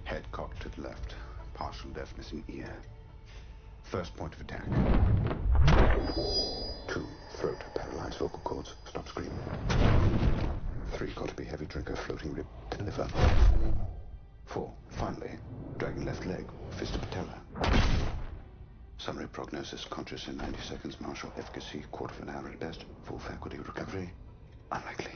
Head cocked to the left. Partial deaf, missing ear. First point of attack. 2. Throat, paralyzed vocal cords. Stop screaming. 3. Got to be heavy drinker, floating rib to liver. 4. Finally, dragging left leg, fist to patella. Summary prognosis, conscious in 90 seconds. Martial efficacy, quarter of an hour at best. Full faculty recovery, unlikely.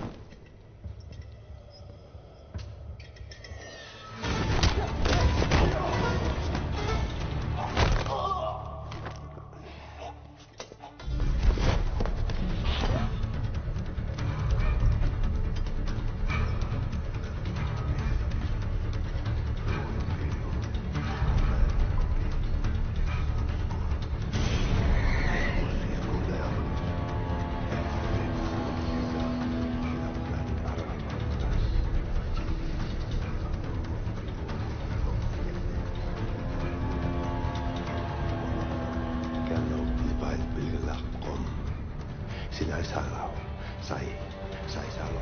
Sinai salau, sai salo.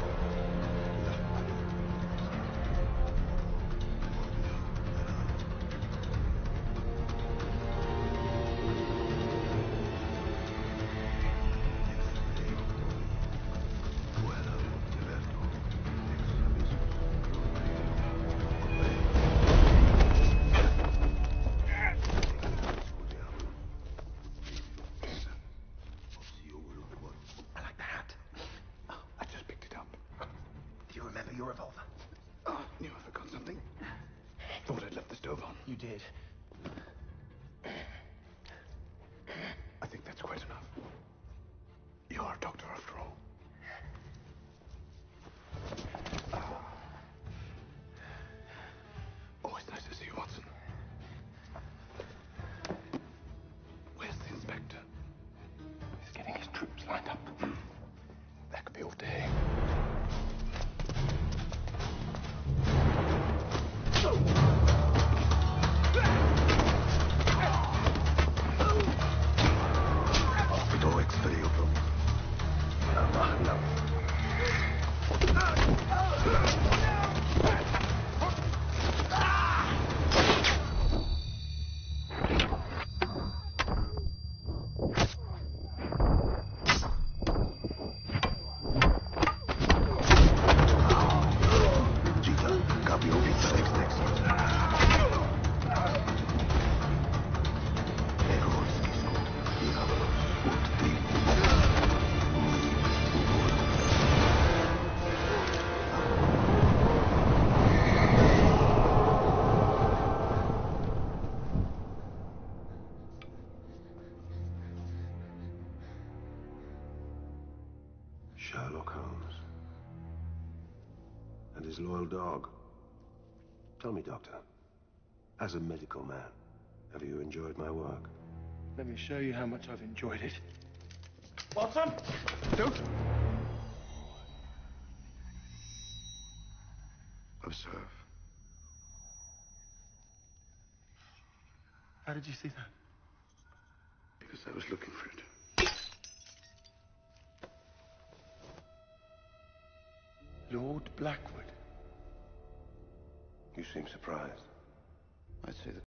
Remember your revolver? Oh, knew I forgot something. Thought I'd left the stove on. You did. I think that's quite enough. You're a doctor after all. Always nice to see you, Watson. Where's the inspector? He's getting his troops lined up. That could be all day. Sherlock Holmes. And his loyal dog. Tell me, Doctor, as a medical man, have you enjoyed my work? Let me show you how much I've enjoyed it. Watson! Don't! Observe. How did you see that? Because I was looking for it. Lord Blackwood. You seem surprised. I'd say that